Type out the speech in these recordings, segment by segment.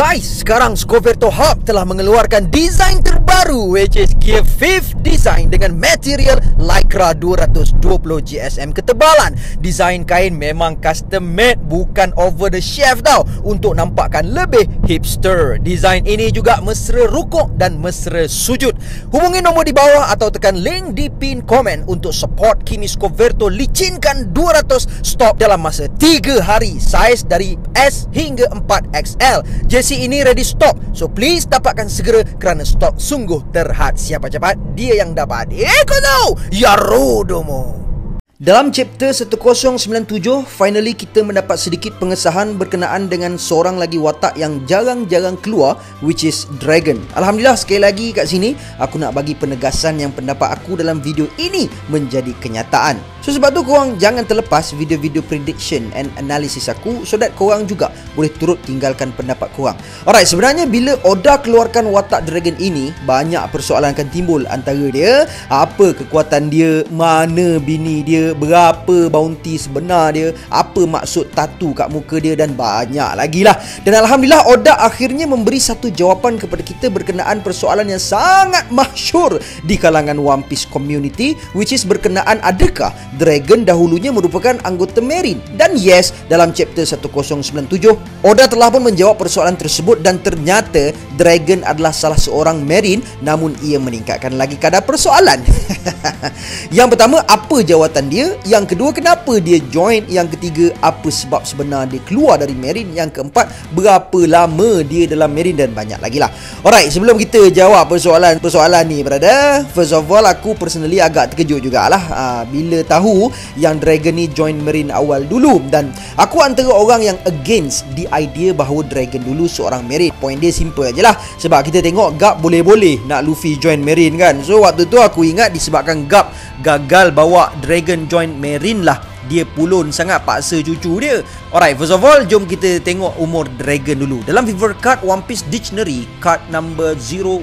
Guys, sekarang Scoverto Hub telah mengeluarkan desain terbaru, which is Gear 5th design dengan material Lycra 220 GSM ketebalan. Desain kain memang custom made, bukan over the shelf tau, untuk nampakkan lebih hipster. Desain ini juga mesra rukuk dan mesra sujud. Hubungi nombor di bawah atau tekan link di pin komen untuk support kini Scoverto licinkan 200 stok dalam masa 3 hari, saiz dari S hingga 4XL. JC ini ready stock, so please dapatkan segera kerana stok sungguh terhad. Siapa cepat, dia yang dapat. Ekono Yarodomo. Dalam chapter 1097, finally kita mendapat sedikit pengesahan berkenaan dengan seorang lagi watak yang jarang-jarang keluar, which is Dragon. Alhamdulillah, sekali lagi kat sini aku nak bagi penegasan yang pendapat aku dalam video ini menjadi kenyataan. So sebab tu korang jangan terlepas video-video prediction and analysis aku, so that korang juga boleh turut tinggalkan pendapat korang. Alright, sebenarnya bila Oda keluarkan watak Dragon ini, banyak persoalan akan timbul. Antara dia, apa kekuatan dia, mana bini dia, berapa bounty sebenar dia, apa maksud tatu kat muka dia, dan banyak lagi lah. Dan Alhamdulillah, Oda akhirnya memberi satu jawapan kepada kita berkenaan persoalan yang sangat masyhur di kalangan One Piece community, which is berkenaan adakah Dragon dahulunya merupakan anggota Marine. Dan yes, dalam chapter 1097, Oda telah pun menjawab persoalan tersebut, dan ternyata Dragon adalah salah seorang Marine, namun ia meningkatkan lagi kadar persoalan. Yang pertama, apa jawatan dia? Yang kedua, kenapa dia join? Yang ketiga, apa sebab sebenar dia keluar dari Marine? Yang keempat, berapa lama dia dalam Marine, dan banyak lagi lah. Alright, sebelum kita jawab persoalan ni, brother, first of all, aku personally agak terkejut jugalah bila tahu yang Dragon ni join Marine awal dulu. Dan aku antara orang yang against the idea bahawa Dragon dulu seorang Marine. Point dia simple je lah, sebab kita tengok Garp boleh-boleh nak Luffy join Marine kan. So waktu tu aku ingat disebabkan Garp gagal bawa Dragon join Marine lah, dia pulun sangat paksa cucu dia. Alright, first of all, jom kita tengok umur Dragon dulu. Dalam Fever Card One Piece Dictionary, card number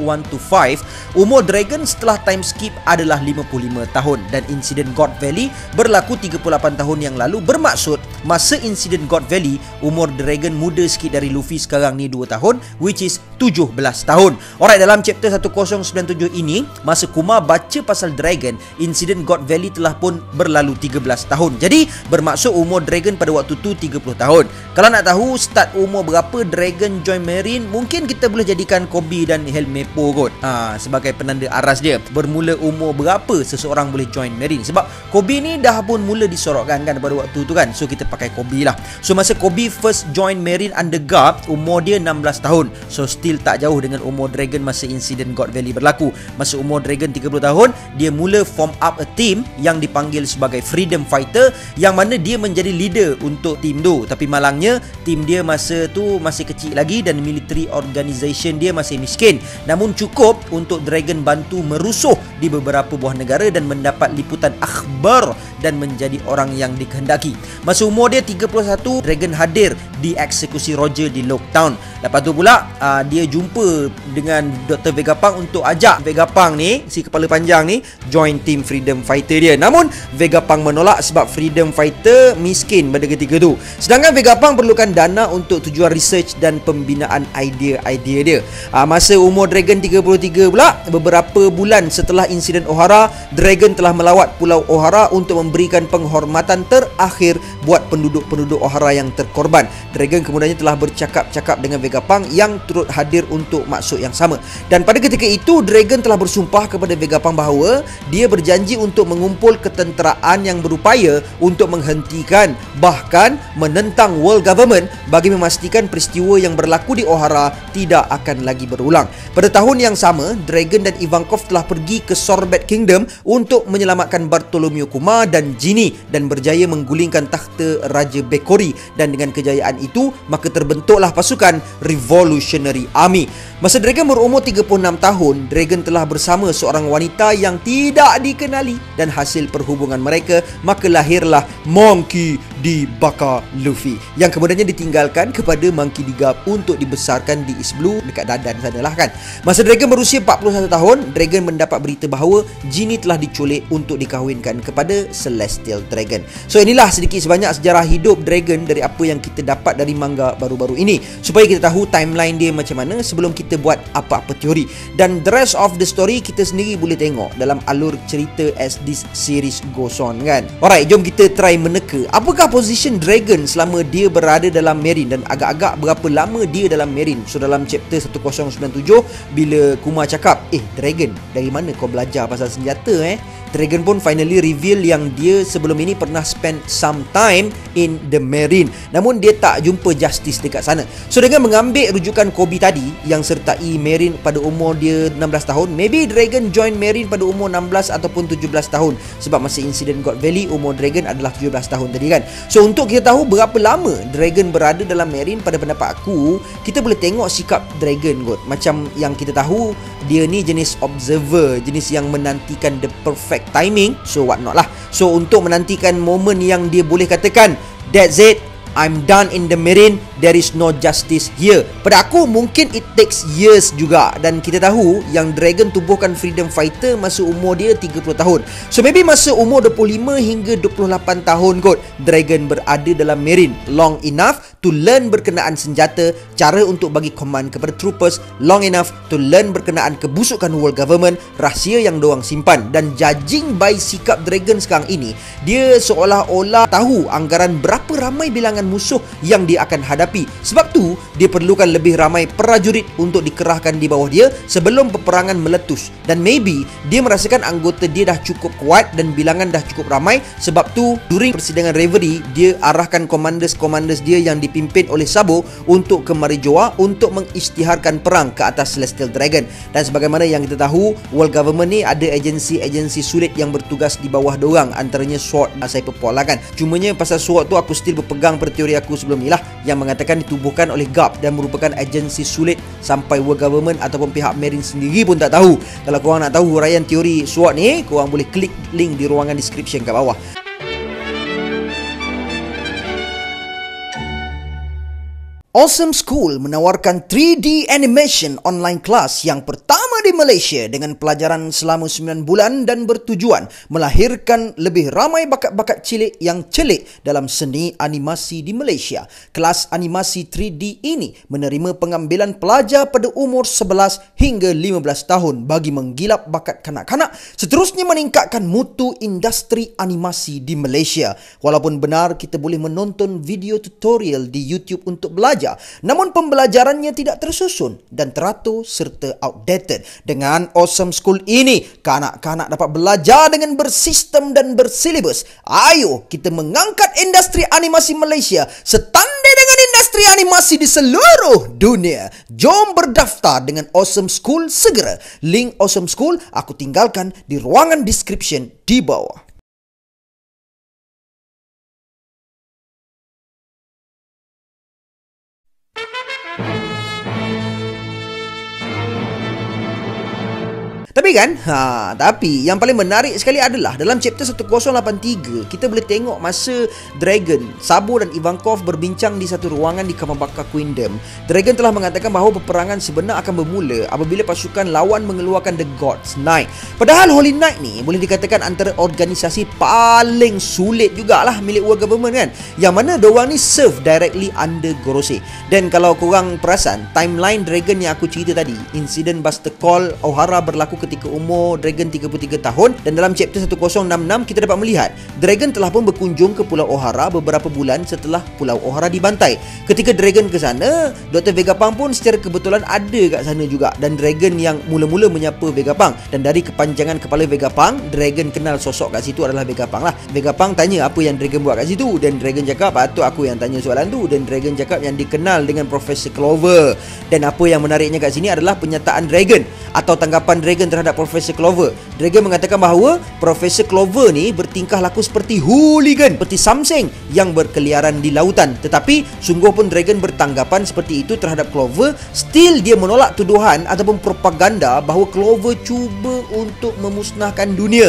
0125, umur Dragon setelah time skip adalah 55 tahun. Dan insiden God Valley berlaku 38 tahun yang lalu, bermaksud masa insiden God Valley, umur Dragon muda sikit dari Luffy sekarang ni 2 tahun, which is 17 tahun. Alright, dalam chapter 1097 ini, masa Kuma baca pasal Dragon, insiden God Valley telah pun berlalu 13 tahun. Jadi bermaksud umur Dragon pada waktu tu 30 tahun. Kalau nak tahu start umur berapa Dragon join Marine, mungkin kita boleh jadikan Kobe dan Helmeppo kot sebagai penanda aras dia. Bermula umur berapa seseorang boleh join Marine, sebab Kobe ni dah pun mula disorokkan kan pada waktu tu kan. So kita pakai Kobe lah. So masa Kobe first join Marine under Garp, umur dia 16 tahun. So still tak jauh dengan umur Dragon masa insiden God Valley berlaku. Masa umur Dragon 30 tahun, dia mula form up a team yang dipanggil sebagai Freedom Fighter, yang mana dia menjadi leader untuk team tu. Tapi malangnya team dia masa tu masih kecil lagi dan military organisation dia masih miskin. Namun cukup untuk Dragon bantu merusuh di beberapa buah negara dan mendapat liputan akhbar dan menjadi orang yang dikehendaki. Masa umur dia 31, Dragon hadir di eksekusi Roger di Locktown. Lepas tu pula dia jumpa dengan Dr. Vegapunk untuk ajak Vegapunk ni, si kepala panjang ni, join team Freedom Fighter dia. Namun Vegapunk menolak sebab Freedom Fighter miskin pada ketika tu. Sedangkan Vegapunk perlukan dana untuk tujuan research dan pembinaan idea-idea dia. Masa umur Dragon 33 pula, beberapa bulan setelah insiden Ohara, Dragon telah melawat Pulau Ohara untuk memberikan penghormatan terakhir buat penduduk-penduduk Ohara yang terkorban. Dragon kemudiannya telah bercakap-cakap dengan Vegapunk yang turut hadir untuk maksud yang sama. Dan pada ketika itu, Dragon telah bersumpah kepada Vegapunk bahawa dia berjanji untuk mengumpul ketenteraan yang berupaya untuk menghentikan, bahkan menentang world government bagi memastikan peristiwa yang berlaku di Ohara tidak akan lagi berulang. Pada tahun yang sama, Dragon dan Ivankov telah pergi ke Sorbet Kingdom untuk menyelamatkan Bartholomew Kuma dan Ginny dan berjaya menggulingkan takhta Raja Bekori. Dan dengan kejayaan itu, maka terbentuklah pasukan Revolutionary Army. Masa Dragon berumur 36 tahun, Dragon telah bersama seorang wanita yang tidak dikenali, dan hasil perhubungan mereka, maka lahirlah Monkey dibakar Luffy, yang kemudiannya ditinggalkan kepada Monkey D. Garp untuk dibesarkan di East Blue dekat Dadan sanalah kan. Masa Dragon berusia 41 tahun, Dragon mendapat berita bahawa Genie telah diculik untuk dikahwinkan kepada Celestial Dragon. So inilah sedikit sebanyak sejarah hidup Dragon dari apa yang kita dapat dari manga baru-baru ini, supaya kita tahu timeline dia macam mana sebelum kita buat apa-apa teori. Dan the rest of the story kita sendiri boleh tengok dalam alur cerita as this series goes on kan. Alright, jom kita try meneka apakah position Dragon selama dia berada dalam Marine dan agak-agak berapa lama dia dalam Marine. So dalam chapter 1097, bila Kuma cakap, Dragon, dari mana kau belajar pasal senjata Dragon pun finally reveal yang dia sebelum ini pernah spend some time in the Marine, namun dia tak jumpa Justice dekat sana. So dengan mengambil rujukan Kobe tadi yang sertai Marine pada umur dia 16 tahun, maybe Dragon join Marine pada umur 16 ataupun 17 tahun, sebab masa insiden God Valley umur Dragon adalah 17 tahun tadi kan. So untuk kita tahu berapa lama Dragon berada dalam Marine, pada pendapat aku, kita boleh tengok sikap Dragon kot. Macam yang kita tahu, dia ni jenis observer, jenis yang menantikan the perfect timing, so what not lah. So untuk menantikan momen yang dia boleh katakan, that's it, I'm done in the Marine, there is no justice here. Pada aku mungkin it takes years juga. Dan kita tahu yang Dragon tubuhkan freedom fighter masa umur dia 30 tahun. So maybe masa umur 25 hingga 28 tahun kot, Dragon berada dalam Marine long enough to learn berkenaan senjata, cara untuk bagi command kepada troopers, long enough to learn berkenaan kebusukan world government, rahsia yang diorang simpan. Dan judging by sikap Dragon sekarang ini, dia seolah-olah tahu anggaran berapa ramai bilangan musuh yang dia akan hadapi. Sebab tu dia perlukan lebih ramai prajurit untuk dikerahkan di bawah dia sebelum peperangan meletus. Dan maybe dia merasakan anggota dia dah cukup kuat dan bilangan dah cukup ramai. Sebab tu during persidangan Reverie, dia arahkan commanders dia yang dipimpin oleh Sabo untuk ke Marijoa untuk mengisytiharkan perang ke atas Celestial Dragon. Dan sebagaimana yang kita tahu, world government ni ada agensi-agensi sulit yang bertugas di bawah diorang, antaranya SWORD, saya perpol lah kan. Cumanya pasal SWORD tu aku still berpegang pada teori aku sebelum ni lah, yang mengatakan ditubuhkan oleh Garp dan merupakan agensi sulit sampai world government ataupun pihak Marine sendiri pun tak tahu. Kalau korang nak tahu huraian teori SWORD ni, korang boleh klik link di ruangan description kat bawah. Awesome School menawarkan 3D animation online class yang pertama di Malaysia dengan pelajaran selama 9 bulan dan bertujuan melahirkan lebih ramai bakat-bakat cilik yang celik dalam seni animasi di Malaysia. Kelas animasi 3D ini menerima pengambilan pelajar pada umur 11 hingga 15 tahun bagi menggilap bakat kanak-kanak, seterusnya meningkatkan mutu industri animasi di Malaysia. Walaupun benar kita boleh menonton video tutorial di YouTube untuk belajar, namun pembelajarannya tidak tersusun dan teratur serta outdated. Dengan Awesome School ini, kanak-kanak dapat belajar dengan bersistem dan bersilibus. Ayo kita mengangkat industri animasi Malaysia setandai dengan industri animasi di seluruh dunia. Jom berdaftar dengan Awesome School segera. Link Awesome School aku tinggalkan di ruangan description di bawah. Tapi kan, tapi yang paling menarik sekali adalah dalam chapter 1083, kita boleh tengok masa Dragon, Sabo dan Ivankov berbincang di satu ruangan di Kamabaka Queendom. Dragon telah mengatakan bahawa peperangan sebenar akan bermula apabila pasukan lawan mengeluarkan The God's Knight. Padahal Holy Knight ni boleh dikatakan antara organisasi paling sulit jugalah milik world government kan, yang mana diorang ni serve directly under Gorosei. Dan kalau korang perasan, timeline Dragon yang aku cerita tadi, insiden Buster Call O'Hara berlaku ketika umur Dragon 33 tahun, dan dalam chapter 1066 kita dapat melihat Dragon telah pun berkunjung ke Pulau O'Hara beberapa bulan setelah Pulau O'Hara dibantai. Ketika Dragon ke sana, Dr. Vegapunk pun secara kebetulan ada kat sana juga, dan Dragon yang mula-mula menyapa Vegapunk, dan dari kepanjangan kepala Vegapunk, Dragon kenal sosok kat situ adalah Vegapunk lah. Vegapunk tanya apa yang Dragon buat kat situ, dan Dragon cakap patut aku yang tanya soalan tu, dan Dragon cakap yang dikenal dengan Professor Clover. Dan apa yang menariknya kat sini adalah penyataan Dragon atau tanggapan Dragon terhadap Professor Clover. Dragon mengatakan bahawa Professor Clover ni bertingkah laku seperti hooligan, seperti Samseng yang berkeliaran di lautan. Tetapi sungguh pun Dragon bertanggapan seperti itu terhadap Clover. Still dia menolak tuduhan ataupun propaganda bahawa Clover cuba untuk memusnahkan dunia.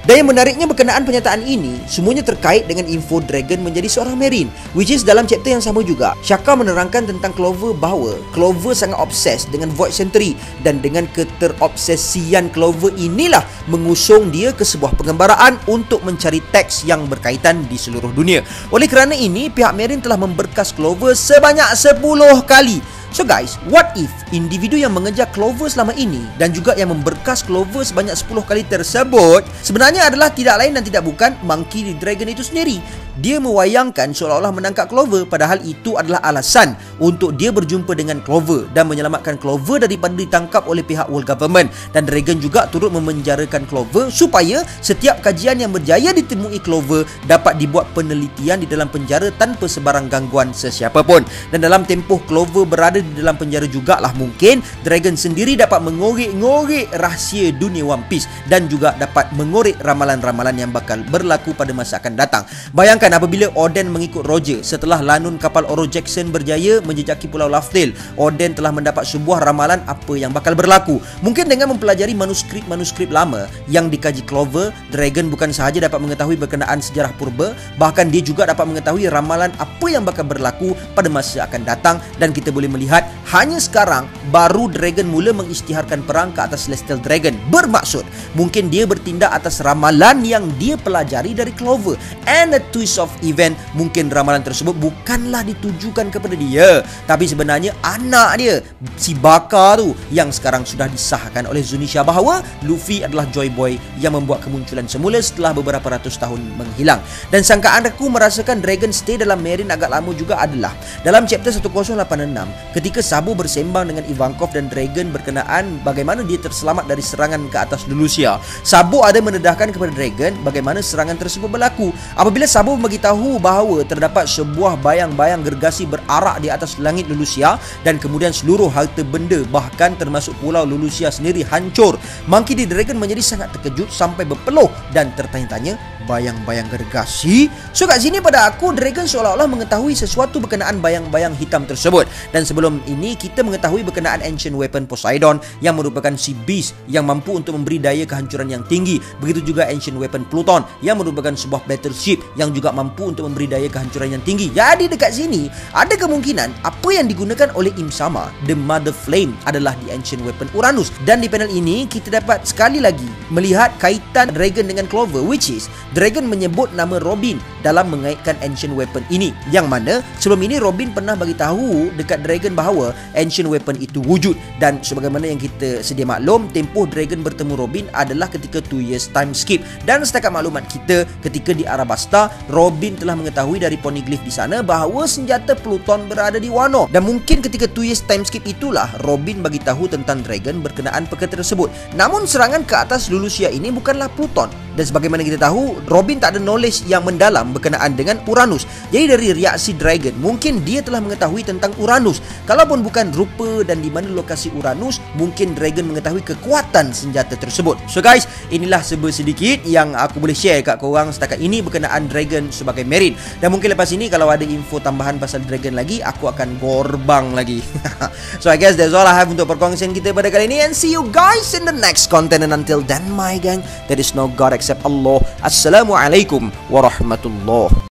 Dan yang menariknya berkenaan pernyataan ini, semuanya terkait dengan info Dragon menjadi seorang Marine, which is dalam chapter yang sama juga. Shaka menerangkan tentang Clover bahawa Clover sangat obses dengan Void Sentry, dan dengan keterobsesian Clover inilah mengusung dia ke sebuah pengembaraan untuk mencari teks yang berkaitan di seluruh dunia. Oleh kerana ini, pihak Marine telah memberkas Clover sebanyak 10 kali. So guys, what if individu yang mengejar Clover selama ini dan juga yang memberkas Clover sebanyak 10 kali tersebut sebenarnya adalah tidak lain dan tidak bukan Monkey D. Dragon itu sendiri. Dia mewayangkan seolah-olah menangkap Clover, padahal itu adalah alasan untuk dia berjumpa dengan Clover dan menyelamatkan Clover daripada ditangkap oleh pihak World Government. Dan Dragon juga turut memenjarakan Clover supaya setiap kajian yang berjaya ditemui Clover dapat dibuat penelitian di dalam penjara tanpa sebarang gangguan sesiapa pun. Dan dalam tempoh Clover berada di dalam penjara jugalah mungkin Dragon sendiri dapat mengorek-ngorek rahsia dunia One Piece dan juga dapat mengorek ramalan-ramalan yang bakal berlaku pada masa akan datang. Bayangkan apabila Oden mengikut Roger setelah lanun kapal Oro Jackson berjaya menjejaki Pulau Laughdale, Oden telah mendapat sebuah ramalan apa yang bakal berlaku. Mungkin dengan mempelajari manuskrip-manuskrip lama yang dikaji Clover, Dragon bukan sahaja dapat mengetahui berkenaan sejarah purba, bahkan dia juga dapat mengetahui ramalan apa yang bakal berlaku pada masa akan datang. Dan kita boleh melihat hanya sekarang baru Dragon mula mengisytiharkan perang ke atas Celestial Dragon. Bermaksud mungkin dia bertindak atas ramalan yang dia pelajari dari Clover. And the twist of event, mungkin ramalan tersebut bukanlah ditujukan kepada dia, tapi sebenarnya anak dia, si Baka tu, yang sekarang sudah disahkan oleh Zunisha bahawa Luffy adalah Joy Boy yang membuat kemunculan semula setelah beberapa ratus tahun menghilang. Dan sangkaan aku merasakan Dragon stay dalam Marine agak lama juga adalah dalam chapter 1086 ketika Sabo bersembang dengan Ivankov dan Dragon berkenaan bagaimana dia terselamat dari serangan ke atas Lulusia. Sabo ada mendedahkan kepada Dragon bagaimana serangan tersebut berlaku. Apabila Sabo memberitahu bahawa terdapat sebuah bayang-bayang gergasi berarak di atas langit Lulusia dan kemudian seluruh harta benda bahkan termasuk pulau Lulusia sendiri hancur, Monkey D. Dragon menjadi sangat terkejut sampai berpeluh dan tertanya-tanya, bayang-bayang gergasi? So kat sini pada aku Dragon seolah-olah mengetahui sesuatu berkenaan bayang-bayang hitam tersebut. Dan sebelum ini kita mengetahui berkenaan Ancient Weapon Poseidon yang merupakan si Beast yang mampu untuk memberi daya kehancuran yang tinggi. Begitu juga Ancient Weapon Pluton yang merupakan sebuah battleship yang juga mampu untuk memberi daya kehancuran yang tinggi. Jadi dekat sini ada kemungkinan apa yang digunakan oleh Im Sama, The Mother Flame, adalah di Ancient Weapon Uranus. Dan di panel ini kita dapat sekali lagi melihat kaitan Dragon dengan Clover, which is Dragon menyebut nama Robin dalam mengaitkan Ancient Weapon ini, yang mana sebelum ini Robin pernah bagi tahu dekat Dragon bahawa Ancient Weapon itu wujud. Dan sebagaimana yang kita sedia maklum, tempoh Dragon bertemu Robin adalah ketika 2 years time skip. Dan setakat maklumat kita, ketika di Arabasta, Robin telah mengetahui dari poneglyph di sana bahawa senjata Pluton berada di Wano. Dan mungkin ketika 2 years time skip itulah Robin bagi tahu tentang Dragon berkenaan perkara tersebut. Namun serangan ke atas Lulusia ini bukanlah Pluton. Dan sebagaimana kita tahu, Robin tak ada knowledge yang mendalam berkenaan dengan Uranus. Jadi dari reaksi Dragon, mungkin dia telah mengetahui tentang Uranus. Kalaupun bukan rupa dan di mana lokasi Uranus, mungkin Dragon mengetahui kekuatan senjata tersebut. So guys, inilah sedikit yang aku boleh share kat korang setakat ini berkenaan Dragon sebagai Marine. Dan mungkin lepas ini kalau ada info tambahan pasal Dragon lagi, aku akan gorbang lagi. So I guess that's all I have untuk perkongsian kita pada kali ini, and see you guys in the next content. And until then my gang, there is no God except Allah. Assalamualaikum warahmatullahi